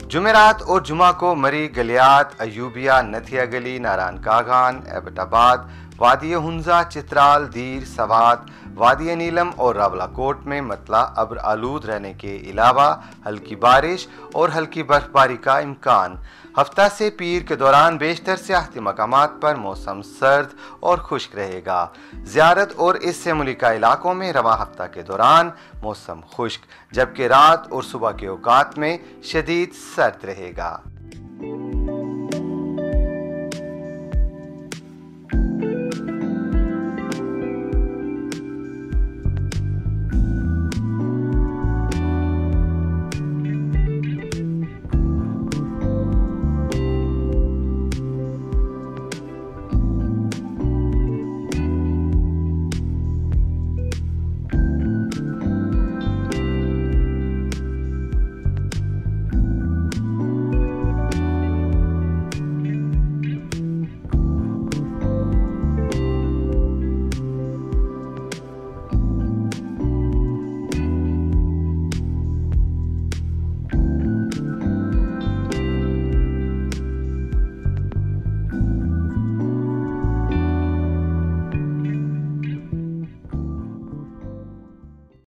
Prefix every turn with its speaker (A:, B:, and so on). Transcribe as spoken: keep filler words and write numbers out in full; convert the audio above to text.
A: जुमेरात और जुमा को मरी, गलियात, अयूबिया, नथिया गली, नारायण कागान, एबटाबाद, वादी हुंजा, चित्राल, दीर, सवात, वादी नीलम और रावलाकोट में मतला अब्र आलूद रहने के अलावा हल्की बारिश और हल्की बर्फबारी का इम्कान। हफ्ता से पीर के दौरान बेशतर सियाहती मकामात पर मौसम सर्द और खुश्क रहेगा। ज़ियारत और इससे मुलिका इलाकों में रवा हफ्ता के दौरान मौसम खुश्क, जबकि रात और सुबह के औकात में शदीद सर्द रहेगा।